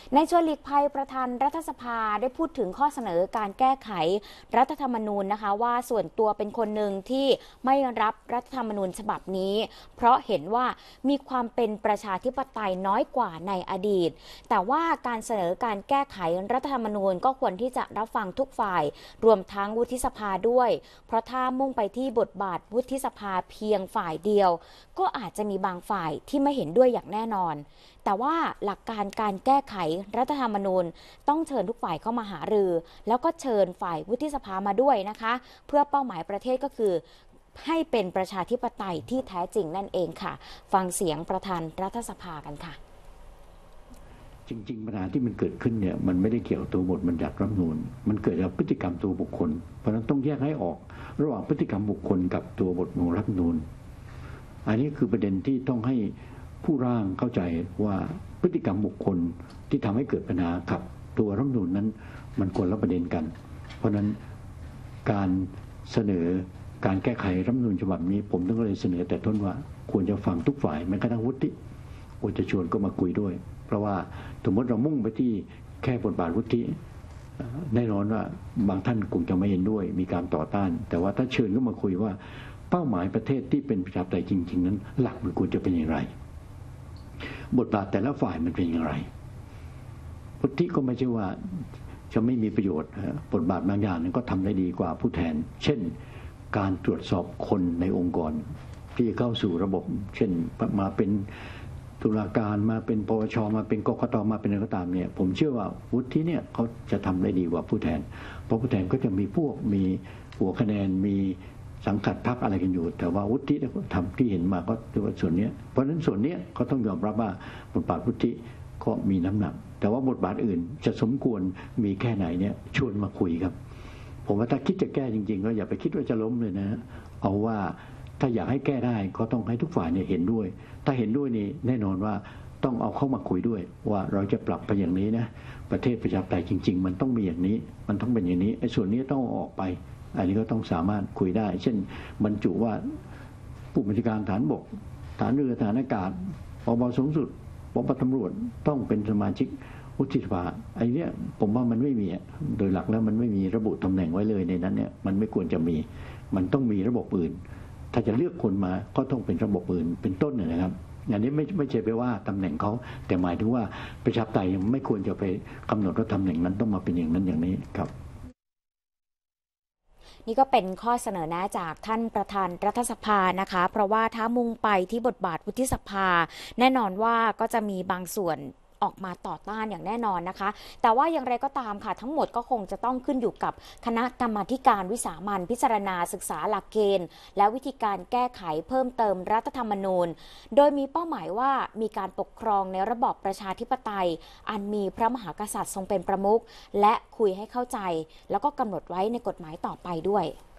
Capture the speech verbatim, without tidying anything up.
ในชวนหลีกภัยประธานรัฐสภาได้พูดถึงข้อเสนอการแก้ไขรัฐธรรมนูญนะคะว่าส่วนตัวเป็นคนหนึ่งที่ไม่รับรัฐธรรมนูญฉบับนี้เพราะเห็นว่ามีความเป็นประชาธิปไตยน้อยกว่าในอดีตแต่ว่าการเสนอการแก้ไขรัฐธรรมนูญก็ควรที่จะรับฟังทุกฝ่ายรวมทั้งวุฒิสภาด้วยเพราะถ้ามุ่งไปที่บทบาทวุฒิสภาเพียงฝ่ายเดียวก็อาจจะมีบางฝ่ายที่ไม่เห็นด้วยอย่างแน่นอนแต่ว่าหลักการการแก้ไขรัฐธรรมนูญต้องเชิญทุกฝ่ายเข้ามาหารือแล้วก็เชิญฝ่ายวุฒิสภามาด้วยนะคะเพื่อเป้าหมายประเทศก็คือให้เป็นประชาธิปไตยที่แท้จริงนั่นเองค่ะฟังเสียงประธานรัฐสภากันค่ะจริงๆปัญหาที่มันเกิดขึ้นเนี่ยมันไม่ได้เกี่ยวกับตัวบทบัญญัติรัฐธรรมนูญมันเกิดจากพฤติกรรมตัวบุคคลเพราะฉะนั้นต้องแยกให้ออกระหว่างพฤติกรรมบุคคลกับตัวบทของรัฐธรรมนูญอันนี้คือประเด็นที่ต้องให้ผู้ร่างเข้าใจว่าพฤติกรรมบุคคลที่ทำให้เกิดปัญหากับตัวรัฐธรรมนูญนั้นมันคนละประเด็นกันเพราะฉะนั้นการเสนอการแก้ไขรัฐธรรมนูญฉบับนี้ผมต้องเลยเสนอแต่ต้นว่าควรจะฟังทุกฝ่ายแม้กระทั่งวุฒิควรจะชวนก็มาคุยด้วยเพราะว่าสมมติเรามุ่งไปที่แค่บทบาทวุฒิแน่นอนว่าบางท่านคงจะไม่เห็นด้วยมีการต่อต้านแต่ว่าถ้าเชิญก็มาคุยว่าเป้าหมายประเทศที่เป็นประชาธิปไตยจริงๆนั้นหลักมันควรจะเป็นอย่างไรบทบาทแต่ละฝ่ายมันเป็นอย่างไรวุฒิก็ไม่ใช่ว่าจะไม่มีประโยชน์บทบาทบางอย่างนั้นก็ทำได้ดีกว่าผู้แทนเช่นการตรวจสอบคนในองค์กรที่จะเข้าสู่ระบบเช่นมาเป็นตุลาการมาเป็นปปชมาเป็นกกตมาเป็นอะไรก็ตามเนี่ยผมเชื่อว่าวุฒิเนี่ยเขาจะทำได้ดีกว่าผู้แทนเพราะผู้แทนก็จะมีพวกมีหัวคะแนนมีสังกัดพรรคอะไรกันอยู่แต่ว่าวุฒิทำที่เห็นมาก็ถือว่าส่วนนี้เพราะฉะนั้นส่วนนี้ก็ต้องยอมรับว่าบทบาทวุฒิก็มีน้ำหนักแต่ว่าบทบาทอื่นจะสมควรมีแค่ไหนเนี่ยชวนมาคุยครับผมว่าถ้าคิดจะแก้จริงๆก็อย่าไปคิดว่าจะล้มเลยนะเอาว่าถ้าอยากให้แก้ได้ก็ต้องให้ทุกฝ่ายเนี่ยเห็นด้วยถ้าเห็นด้วยนี่แน่นอนว่าต้องเอาเข้ามาคุยด้วยว่าเราจะปรับไปอย่างนี้นะประเทศประชาธิปไตยจริงๆมันต้องมีอย่างนี้มันต้องเป็นอย่างนี้ไอ้ส่วนนี้ต้องออกไปอันนี้ก็ต้องสามารถคุยได้เช่นบรรจุว่าผู้บัญชาการฐานบกฐานเรือฐานอากาศปปสูงสุดปปตำรวจต้องเป็นสมาชิกวุฒิสภาไอ้นี้ผมว่ามันไม่มีโดยหลักแล้วมันไม่มีระบุตำแหน่งไว้เลยในนั้นเนี่ยมันไม่ควรจะมีมันต้องมีระบบอื่นถ้าจะเลือกคนมาก็ต้องเป็นระบบอื่นเป็นต้นนะครับอย่างนี้ไม่ไม่ใช่ไปว่าตำแหน่งเขาแต่หมายถึงว่าประชาธิปไตยไม่ควรจะไปกำหนดว่าตำแหน่งนั้นต้องมาเป็นอย่างนั้นอย่างนี้ครับนี่ก็เป็นข้อเสนอแนะจากท่านประธานรัฐสภานะคะเพราะว่าถ้ามุ่งไปที่บทบาทวุฒิสภาแน่นอนว่าก็จะมีบางส่วนออกมาต่อต้านอย่างแน่นอนนะคะแต่ว่าอย่างไรก็ตามค่ะทั้งหมดก็คงจะต้องขึ้นอยู่กับคณะกรรมาการวิสามัญพิจารณาศึกษาหลักเกณฑ์และวิธีการแก้ไขเพิ่มเติมรัฐธรรมนูญโดยมีเป้าหมายว่ามีการปกครองในระบอบประชาธิปไตยอันมีพระมหากษัตริย์ทรงเป็นประมุขและคุยให้เข้าใจแล้วก็กำหนดไว้ในกฎหมายต่อไปด้วย